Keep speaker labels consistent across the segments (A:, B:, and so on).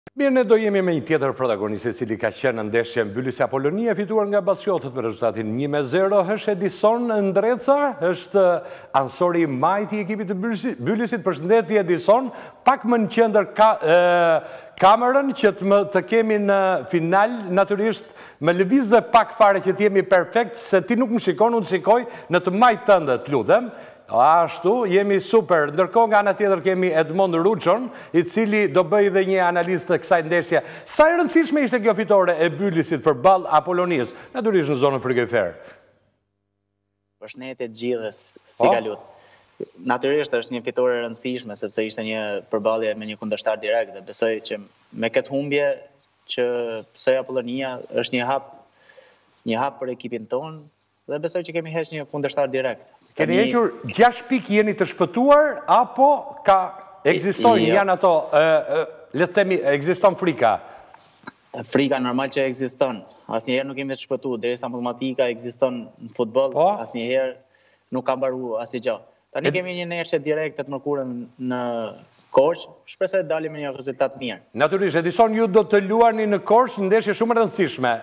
A: Mirë, ne do jemi me një tjetër protagonist i cili ka qenë në ndeshje mbyllësja Polonia, fituar nga Ballçotët me rezultatin 1-0, është Edison Ndreca, është ansori i majtë i ekipit të Mbylësit. Përshëndetje Edison, pak më në qendër kamerën që të kemi në final, natyrisht me lëviz dhe pak fare që t'jemi perfekt, se ti nuk më shikon, unë shikoj në të majtë tënde, të lutem. Ashtu, jemi super. Ndërkohë nga ana tjetër kemi Edmond Ruçon, i cili do bëj dhe një analist të kësaj ndeshje. Sa e rëndësishme ishte kjo fitore e Mbylësit përballë Apolonisë, natyrisht në zonën frigorifer?
B: Përshëndetje të gjithë, si ka lutë. Natyrisht është një fitore e rëndësishme, sepse ishte një përballje me një kundërshtar direkt, dhe besoj që me këtë humbje që pse Apolonia është një hap për ekipin tonë, dhe besoj që kemi heq një kundërshtar direkt.
A: Keni hequr 6 pikë, jeni të shpëtuar, apo ekzistojnë, janë ato, le të themi, ekziston frika?
B: Frika normal që ekziston. Asnjëherë nuk kemi të shpëtuar, derisa matematika ekziston në futboll, asnjëherë nuk ka mbaruar asgjë. Tani kemi një ndeshje direkte të mërkurën në Korçë, shpresoj të dalim me një rezultat mirë.
A: Natyrisht, Edison, ju do të luani në Korçë, një ndeshje shumë e rëndësishme.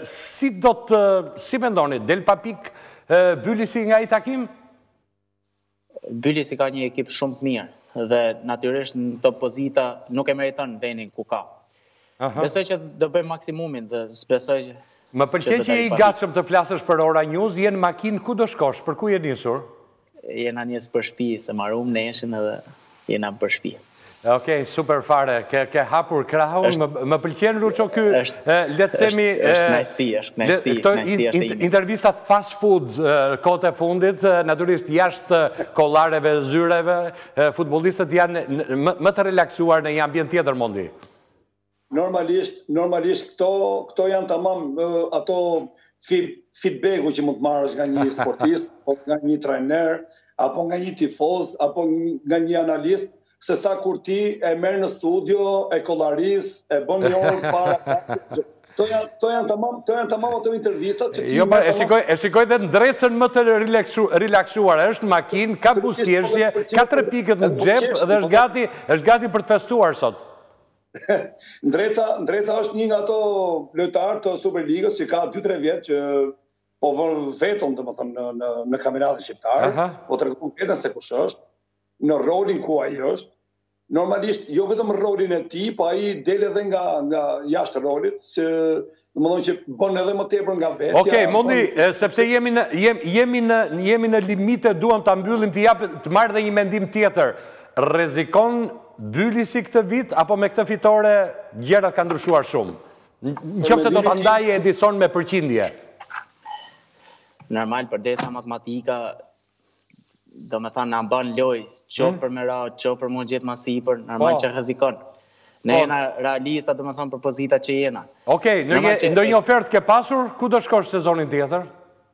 A: Si mendoni, del pa pikë Mbylësi nga i takim?
B: Mbylësi ka një ekip shumë të mirë, dhe natyrisht në top pozita nuk e meriton vendin ku ka. Besoj që do bëjmë maksimumin dhe besoj që...
A: Më pëlqen që i gatshëm të flasësh për Ora News, jenë makinë ku do shkosh, për ku je nisur?
B: Jena njës për shtëpi, se marrum neshin edhe jena për shtëpi.
A: Okej, super fare, ke hapur krahun, më pëlqen Ruço ky, le të themi...
B: është knajsi.
A: Intervistat fast food kohët e fundit, natyrisht jashtë kollareve, zyreve, futbollistët janë më të relaksuar në një ambient tjetër mondi.
C: Normalisht këto janë tamam ato feedbacku që mund të marrësh nga një sportist, apo nga një trajner, apo nga një tifoz, apo nga një analist, se sa kur ti e merë në studio, e kollaris, e bën një orë para. To janë tamam ato intervistat që ti...
A: Jo, e shikoj dhe Ndrecën më të relaksuar, është në makinë, ka busjeshje, ka 3 pikët në xhep dhe është gati për të festuar sot.
C: Ndreca është një nga ato lojtarë të Superligës që ka 2-3 vjetë që po vërë vetën, dhe më thëmë, në kampionatin shqiptar, po të regon vetën se kush është, në rolin ku ai është. Normalisht, jo vetëm rolin e ti, po ai del edhe nga jashtë rolit, që më thonë që bën edhe më tepër nga vetja.
A: Okej, Mondi, sepse jemi në limite, duam ta mbyllim, të marrë dhe një mendim tjetër. Rrezikon Mbylësi këtë vit, apo me këtë fitore gjërat kanë ndryshuar shumë? Nëse do ta ndajë Edison me përqindje.
B: Normal, përdesa matematika, do me thanë, në mban lojë, qofë për me ra, qofë për mund gjithë masipër, normal që rrezikon. Ne jena realista, do me thanë, për pozita që jena.
A: Okej, ndonjë një ofertë ke pasur, ku do shkosh sezonin tjetër?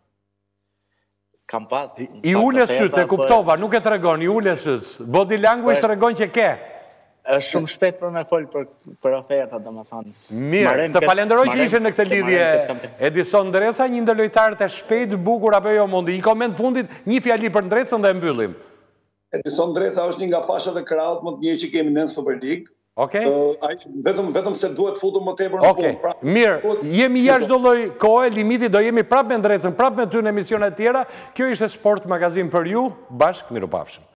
B: Kam pas.
A: I ule sytë, e kuptova, nuk e të regon, i ule sytë. Body language të regon që ke.
B: është shumë shpejt për me folë për oferta, do me thonë.
A: Mirë, të falenderoj që ishe në këtë lidhje Edison Ndreca, një ndër lojtarët e shpejt, bukur apo jo mundi. Një koment fundit, një fjali për Ndrecën dhe mbyllim.
C: Edison Ndreca është një nga fashat e krahut më të mirë që kemi në Super League.
A: Okej.
C: Vetëm se duhet futur më tepër në punë.
A: Mirë, jemi jashtë çdo lloj kohe, limiti, do jemi prapë me Ndrecën, prapë me ty në emisione të tjera. Kjo ishte Sport Magazin për ju, bashkë, mirupafshim.